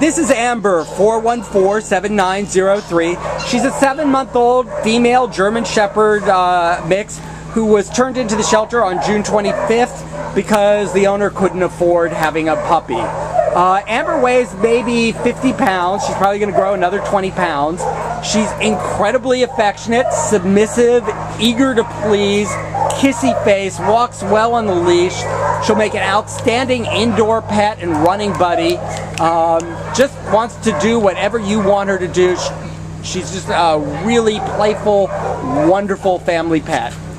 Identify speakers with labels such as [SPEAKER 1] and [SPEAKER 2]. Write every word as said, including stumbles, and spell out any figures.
[SPEAKER 1] This is Amber, four one four, seven nine zero three. She's a seven-month-old female German Shepherd uh, mix who was turned into the shelter on June twenty-fifth because the owner couldn't afford having a puppy. Uh, Amber weighs maybe fifty pounds. She's probably going to grow another twenty pounds. She's incredibly affectionate, submissive, eager to please, kissy face, walks well on the leash. She'll make an outstanding indoor pet and running buddy. Um, just wants to do whatever you want her to do. She's just a really playful, wonderful family pet.